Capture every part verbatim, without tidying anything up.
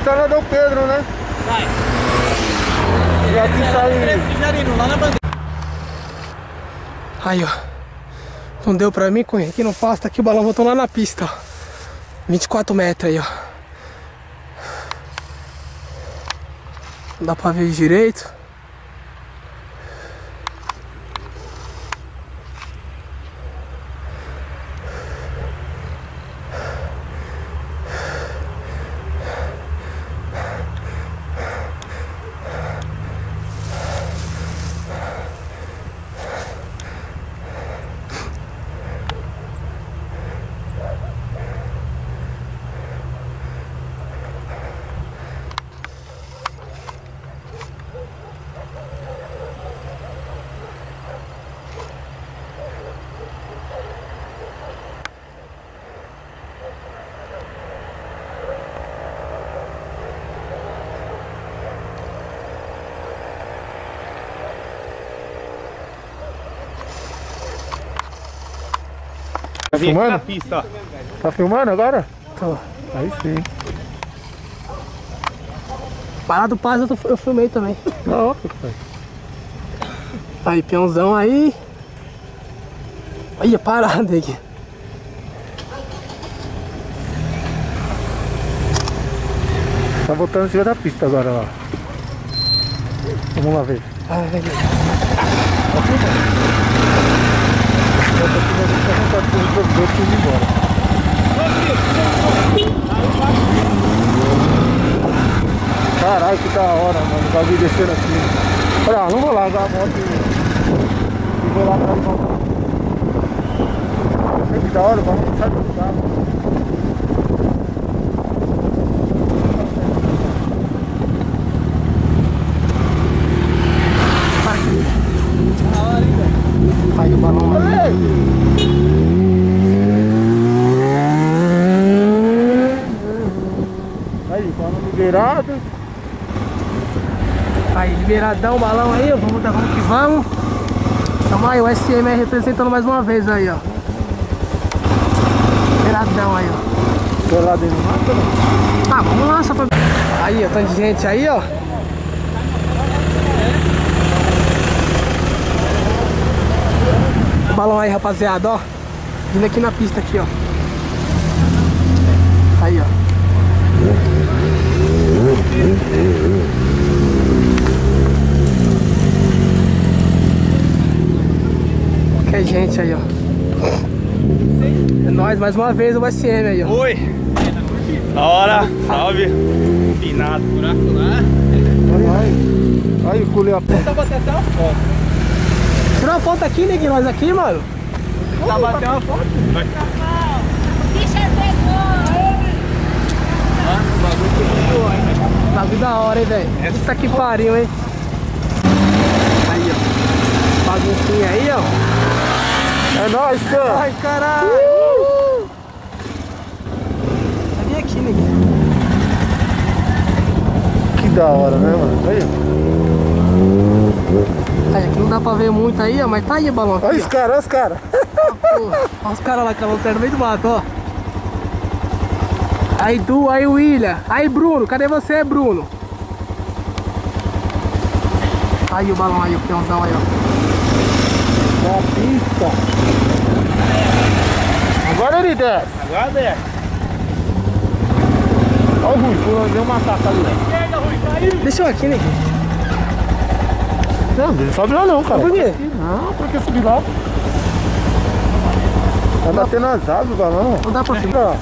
pista lá do Pedro, né? Vai. E aqui sai... lá na bandeira. Aí, ó. Não deu pra mim correr aqui no pasto, aqui o balão voltou lá na pista, ó. vinte e quatro metros aí, ó. Não dá pra ver direito. Tá filmando? Na pista, ó. Tá filmando agora? Tô. Aí sim. Parado do Paz eu, tô- eu filmei também. Não, Aí, peãozão aí. Aí, parado aqui. tá voltando em cima da pista agora, ó. Vamos lá ver. Ai, ai, Essa aqui vai ficar com o produtor tudo embora. Caralho, que da hora, mano. O bagulho descendo aqui. Olha, não vou largar a moto e, e vou lá pra volta. Que da hora, o bagulho sai do lugar. Aí o balão aí. Aí, balão liberado. Aí, liberadão o balão aí, ó. Vamos dar vamos que vamos. Tamo aí, o S M R representando mais uma vez aí, ó. Liberadão aí, ó. Tô lá dentro do mato, né? Ah, vamos lá, só pra... Aí, ó, tanto de gente aí, ó. Balão aí, rapaziada, ó. Vindo aqui na pista aqui, ó. Aí, ó. Que gente aí, ó. É nóis, mais uma vez o S M aí, ó. Oi. Da hora. Salve. Empinado. Buraco lá. Aí, aí, colei a ponta. Tá batendo ó. Tira uma foto aqui, neguinho, nós aqui, mano. Tá batendo uma foto? Vai. Bagulho da hora, hein, velho. Puta que pariu, hein. Aí, ó. Baguncinha aí, ó. É nóis, cara. Ai, caralho. Uh! Vem aqui, neguinho. Que da hora, né, mano? Aí, Aí, aqui não dá pra ver muito aí, ó. Mas tá aí o balão aqui, olha os ó. caras, olha os caras. Porra, olha os caras lá que estavam no meio do mato, ó. Aí, Du, aí, William. Aí, Bruno. Cadê você, Bruno? Aí o balão aí, o peãozão aí, ó. Na pista. Agora ele desce. Agora desce. Olha o Rui, pulando um macaco ali, ó. Esquerda, Rui, caiu. Deixa eu aqui, neguinho. Não, não sobe lá não, cara. Por quê? Não, por que subir lá? Vai bater nas asas o balão. Não dá pra subir. Ó.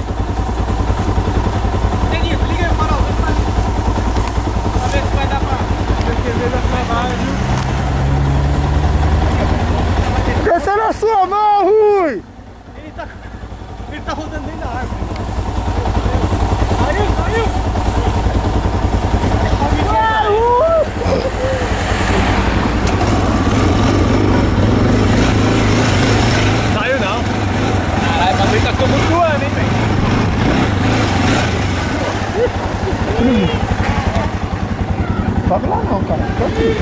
Neguinho, liga aí o farol. Vem pra ali. Pra ver se vai dar pra... Ver da sua vaga, viu? Desce na sua mão, Rui! Ele tá... Ele tá rodando dentro da árvore. Caiu, caiu! Saiu não. Caralho, o bagulho tá tumultuando, hein, velho? Sobe lá não, cara. Tô aqui.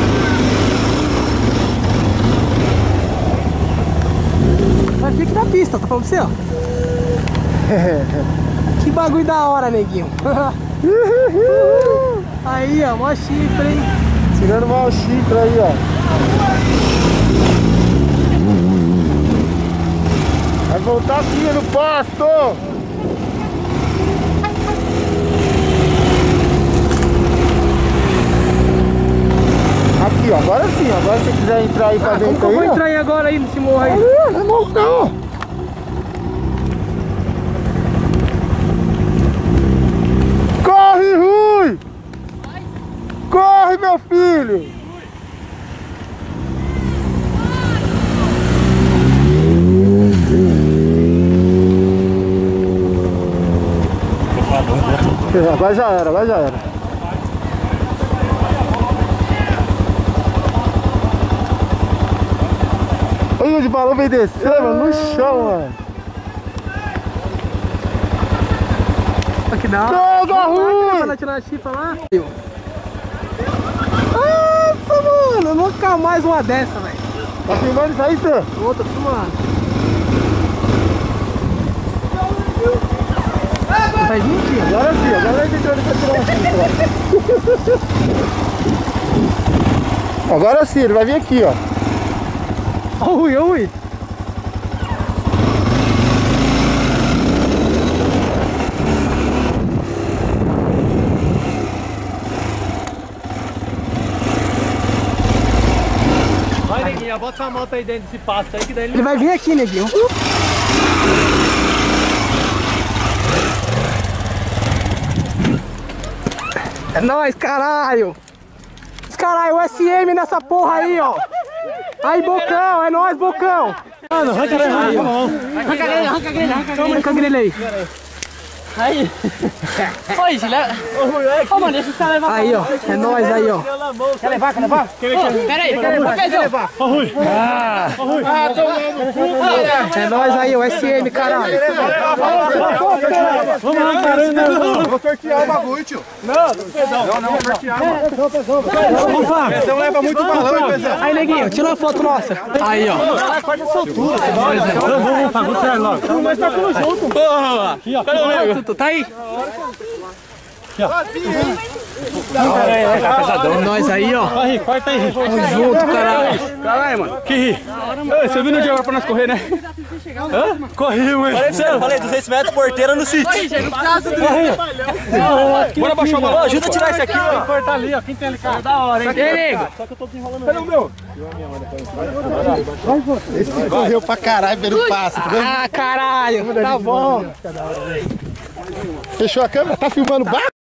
Aqui que na pista, tá falando pra você, ó. Que bagulho da hora, neguinho. Aí, ó, mó chifre, hein? Tirando mal chifre aí, ó. Vai voltar aqui no pasto. Aqui, ó, agora sim, agora se você quiser entrar aí pra Ah, dentro como que eu aí, vou ó. entrar aí agora aí nesse morro aí? Ali, não é morro não. Corre, Rui! Corre, meu filho! Agora já era, agora já era. Olha onde o balão vem descer, mano, no chão, mano. Que da Pega, Rui! Vai tirar a chifra lá. Nossa, mano, nunca mais uma dessa, velho. Tá filmando isso aí, Sam? Outra, filmando. Vai vir aqui, ó. Agora sim, agora vai entrando pra tirar a chifra. Agora sim, ele vai vir aqui, ó. Ó o Rui, ó o Rui. Vai, neguinho, bota sua moto aí dentro desse pasto aí que daí ele... Ele vai vir aqui, neguinho. É nóis, caralho. Os caralho, o S M nessa porra aí, ó. Aí, Bocão, é nóis, Bocão. Mano, arranca ele, arranca. Arranca a grelha, arranca a grelha, arranca a grelha aí. Aí. Oi, Gilé. Ô, mano, deixa os caras levar. Aí, ó, é nóis aí, ó. Quer levar, quer levar? Pera aí, quer levar? Quer levar? Ô, Rui. Ah, Rui. Ah, tô É nóis aí, o S M, caralho. Vamos arrancar ele, né? Vou sortear o bagulho, tio. Não, não, não, não, sortear, mano. Vamos lá. Você leva muito balão, hein, pessoal? Aí, neguinho, tira uma foto nossa. Aí, ó. Corta essa altura. Vamos, vamos, vamos, você é logo. Nós tá tudo junto. Porra. Aqui, ó. Cadê o nego? Tu tá aí? É Nós aí, ó. Vai, Ri, corta aí, Ri. Tamo junto, caralho. Caralho, mano. Que Ri. Ei, você viu no dia agora pra nós correr, né? Hã? Correu, hein? Falei pra você, falei, duzentos metros porteira no sítio. Bora baixar o balão. Ajuda a tirar isso aqui, ó. Cortar ali, ó. Quem tem ali, cara? Da hora, hein? Ei, nego. Só que eu tô desenrolando. Cadê o meu? Esse correu pra caralho pelo pasto. Ah, caralho. Tá bom. Fechou a câmera? Tá filmando baixo?